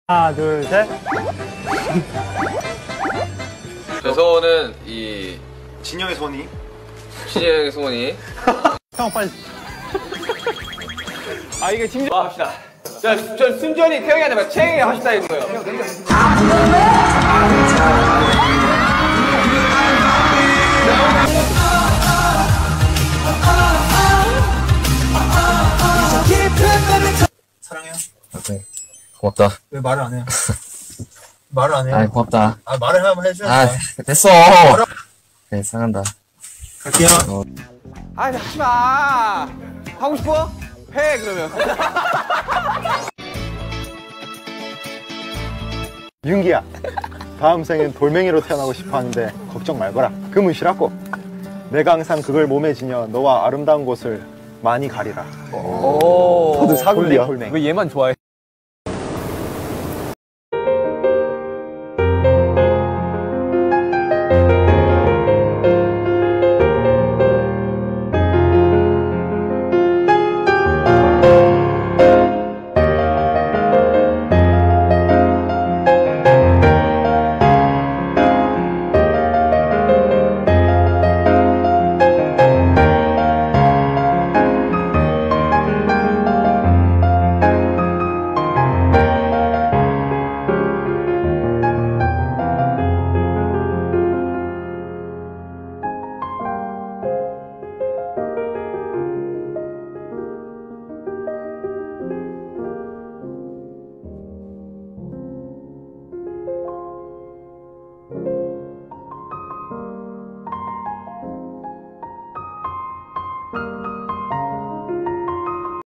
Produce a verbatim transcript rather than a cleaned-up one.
하나, 둘, 셋. 저 소원은 이 진영의 소원이? 진영의 소원이 형 빨리. 아 이게 진짜 아, 합시다. 자, 저 순전히 태영이한테 막 채영이 합시다 이런 거예요. 사랑해요. 오케이. 고맙다. 왜 말을 안 해요? 말을 안 해요? 아 고맙다. 아, 말을 한번 해줘야 아 돼. 됐어. 네 사랑한다. 갈게요. 어. 아 하지 마. 하고 싶어? 해 그러면. 윤기야, 다음 생엔 돌멩이로 태어나고 싶어 하는데 걱정 말거라. 금은 싫었고 내가 항상 그걸 몸에 지녀 너와 아름다운 곳을 많이 가리라. 오. 저도 사골이야. 왜 얘만 좋아해?